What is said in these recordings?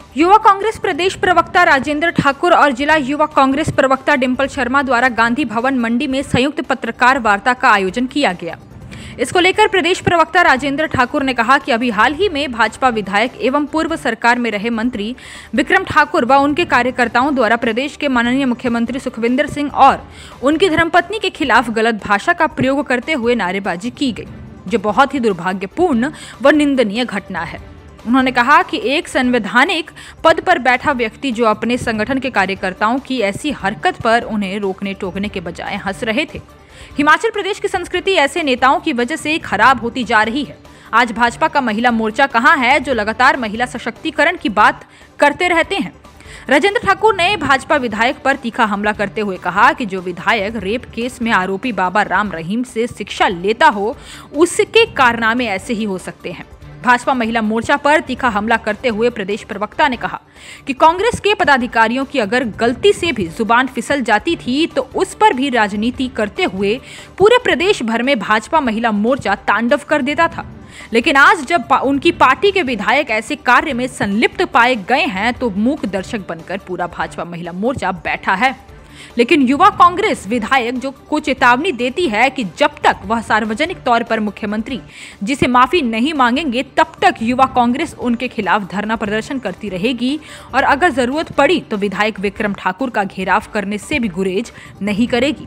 युवा कांग्रेस प्रदेश प्रवक्ता राजेंद्र ठाकुर और जिला युवा कांग्रेस प्रवक्ता डिंपल शर्मा द्वारा गांधी भवन मंडी में संयुक्त पत्रकार वार्ता का आयोजन किया गया। इसको लेकर प्रदेश प्रवक्ता राजेंद्र ठाकुर ने कहा कि अभी हाल ही में भाजपा विधायक एवं पूर्व सरकार में रहे मंत्री विक्रम ठाकुर व उनके कार्यकर्ताओं द्वारा प्रदेश के माननीय मुख्यमंत्री सुखविंदर सिंह और उनकी धर्मपत्नी के खिलाफ गलत भाषा का प्रयोग करते हुए नारेबाजी की गई, जो बहुत ही दुर्भाग्यपूर्ण व निंदनीय घटना है। उन्होंने कहा कि एक संवैधानिक पद पर बैठा व्यक्ति जो अपने संगठन के कार्यकर्ताओं की ऐसी हरकत पर उन्हें रोकने टोकने के बजाय हंस रहे थे। हिमाचल प्रदेश की संस्कृति ऐसे नेताओं की वजह से खराब होती जा रही है। आज भाजपा का महिला मोर्चा कहां है जो लगातार महिला सशक्तिकरण की बात करते रहते हैं। राजेंद्र ठाकुर ने भाजपा विधायक पर तीखा हमला करते हुए कहा कि जो विधायक रेप केस में आरोपी बाबा राम रहीम से शिक्षा लेता हो उसके कारनामे ऐसे ही हो सकते हैं। भाजपा महिला मोर्चा पर तीखा हमला करते हुए प्रदेश प्रवक्ता ने कहा कि कांग्रेस के पदाधिकारियों की अगर गलती से भी जुबान फिसल जाती थी तो उस पर भी राजनीति करते हुए पूरे प्रदेश भर में भाजपा महिला मोर्चा तांडव कर देता था। लेकिन आज जब उनकी पार्टी के विधायक ऐसे कार्य में संलिप्त पाए गए हैं तो मूक दर्शक बनकर पूरा भाजपा महिला मोर्चा बैठा है। लेकिन युवा कांग्रेस विधायक जो को चेतावनी देती है कि जब तक वह सार्वजनिक तौर पर मुख्यमंत्री जी से माफी नहीं मांगेंगे तब तक युवा कांग्रेस उनके खिलाफ धरना प्रदर्शन करती रहेगी और अगर जरूरत पड़ी तो विधायक विक्रम ठाकुर का घेराव करने से भी गुरेज नहीं करेगी।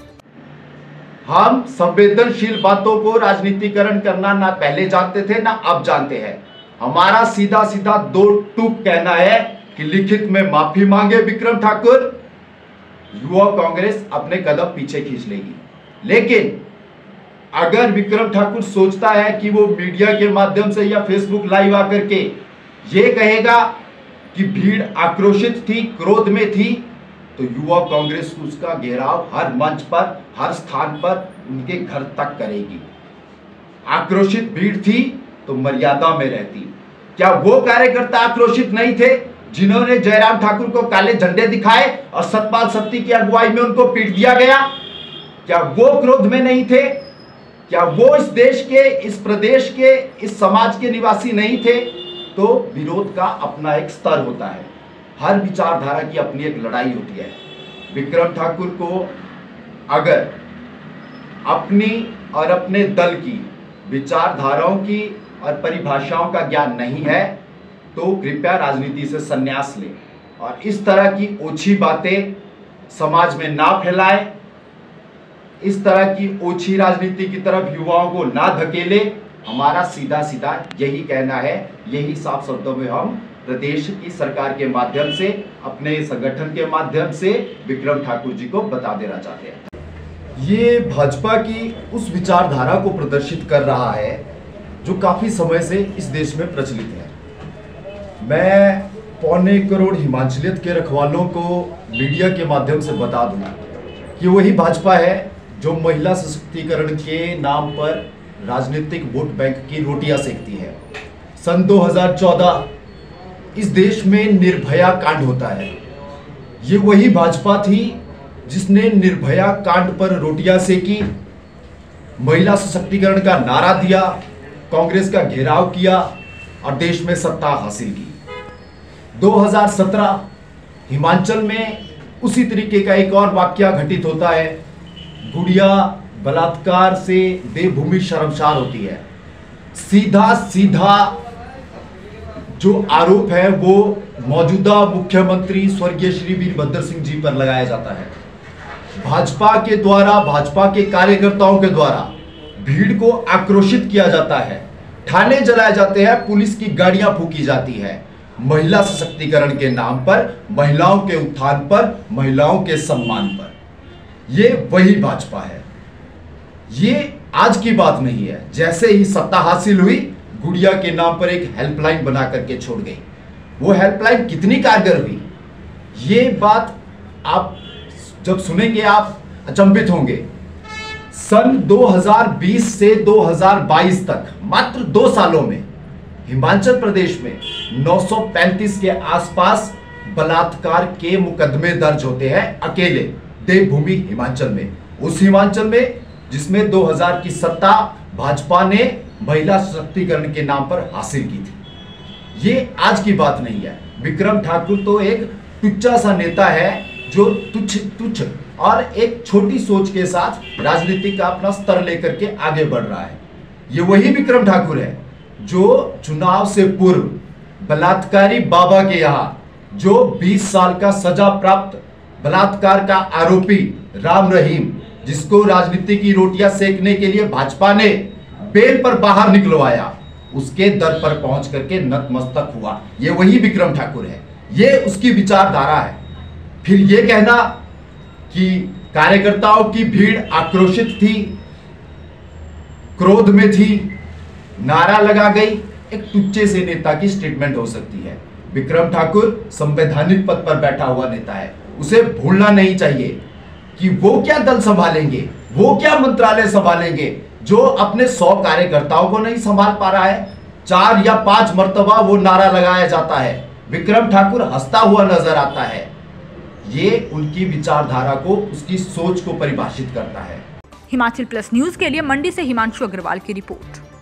हम संवेदनशील बातों को राजनीतिकरण करना ना पहले जानते थे ना अब जानते हैं। हमारा सीधा सीधा दो टूक कहना है कि लिखित में माफी मांगे विक्रम ठाकुर, युवा कांग्रेस अपने कदम पीछे खींच लेगी। लेकिन अगर विक्रम ठाकुर सोचता है कि वो मीडिया के माध्यम से या फेसबुक लाइव आकर के ये कहेगा कि भीड़ आक्रोशित थी, क्रोध में थी, तो युवा कांग्रेस उसका घेराव हर मंच पर, हर स्थान पर, उनके घर तक करेगी। आक्रोशित भीड़ थी तो मर्यादा में रहती। क्या वो कार्यकर्ता आक्रोशित नहीं थे जिन्होंने जयराम ठाकुर को काले झंडे दिखाए और सतपाल सत्ती की अगुवाई में उनको पीट दिया गया? क्या वो क्रोध में नहीं थे? क्या वो इस देश के, इस प्रदेश के, इस समाज के निवासी नहीं थे? तो विरोध का अपना एक स्तर होता है, हर विचारधारा की अपनी एक लड़ाई होती है। विक्रम ठाकुर को अगर अपनी और अपने दल की विचारधाराओं की और परिभाषाओं का ज्ञान नहीं है तो कृपया राजनीति से संन्यास ले और इस तरह की ओछी बातें समाज में ना फैलाए, इस तरह की ओछी राजनीति की तरफ युवाओं को ना धकेले। हमारा सीधा सीधा यही कहना है, यही साफ शब्दों में हम प्रदेश की सरकार के माध्यम से, अपने संगठन के माध्यम से विक्रम ठाकुर जी को बता देना चाहते हैं। ये भाजपा की उस विचारधारा को प्रदर्शित कर रहा है जो काफी समय से इस देश में प्रचलित है। मैं 1.25 करोड़ हिमाचलियत के रखवालों को मीडिया के माध्यम से बता दूं कि वही भाजपा है जो महिला सशक्तिकरण के नाम पर राजनीतिक वोट बैंक की रोटियां सेकती है। सन 2014 इस देश में निर्भया कांड होता है। ये वही भाजपा थी जिसने निर्भया कांड पर रोटियां सेकी, महिला सशक्तिकरण का नारा दिया, कांग्रेस का घेराव किया और देश में सत्ता हासिल की। 2017 हिमाचल में उसी तरीके का एक और वाकया घटित होता है। गुड़िया बलात्कार से देवभूमि शर्मसार होती है। सीधा सीधा जो आरोप है वो मौजूदा मुख्यमंत्री स्वर्गीय श्री वीरभद्र सिंह जी पर लगाया जाता है। भाजपा के द्वारा, भाजपा के कार्यकर्ताओं के द्वारा भीड़ को आक्रोशित किया जाता है, थाने जलाए जाते हैं, पुलिस की गाड़ियां फूकी जाती है। महिला सशक्तिकरण के नाम पर, महिलाओं के उत्थान पर, महिलाओं के सम्मान पर। ये वही भाजपा है। ये आज की बात नहीं है। जैसे ही सत्ता हासिल हुई, गुड़िया के नाम पर एक हेल्पलाइन बना करके छोड़ गई। वो हेल्पलाइन कितनी कारगर हुई, ये बात आप जब सुनेंगे आप अचंभित होंगे। सन 2020 से 2022 तक मात्र 2 सालों में हिमाचल प्रदेश में 935 के आसपास बलात्कार के मुकदमे दर्ज होते हैं अकेले देवभूमि हिमाचल में। उस हिमाचल में जिसमें 2000 की सत्ता भाजपा ने महिला सशक्तिकरण के नाम पर हासिल की थी। ये आज की बात नहीं है। विक्रम ठाकुर तो एक टुच्चा सा नेता है जो तुच्छ और एक छोटी सोच के साथ राजनीति का अपना स्तर लेकर के आगे बढ़ रहा है। ये वही विक्रम ठाकुर है जो चुनाव से पूर्व बलात्कारी बाबा के यहाँ जो 20 साल का सजा प्राप्त बलात्कार का आरोपी राम रहीम, जिसको राजनीति की रोटियां सेकने के लिए भाजपा ने बेल पर बाहर निकलवाया, उसके दर पर पहुंच करके नतमस्तक हुआ। ये वही विक्रम ठाकुर है, ये उसकी विचारधारा है। फिर ये कहना कि कार्यकर्ताओं की भीड़ आक्रोशित थी, क्रोध में थी, नारा लगा गई, एक टुच्चे से नेता की स्टेटमेंट हो सकती है। विक्रम ठाकुर संवैधानिक पद पर बैठा हुआ नेता है, उसे भूलना नहीं चाहिए कि वो क्या दल संभालेंगे, वो क्या मंत्रालय संभालेंगे जो अपने 100 कार्यकर्ताओं को नहीं संभाल पा रहा है। 4 या 5 मर्तबा वो नारा लगाया जाता है, विक्रम ठाकुर हंसता हुआ नजर आता है। ये उनकी विचारधारा को, उसकी सोच को परिभाषित करता है। हिमाचल प्लस न्यूज के लिए मंडी से हिमांशु अग्रवाल की रिपोर्ट।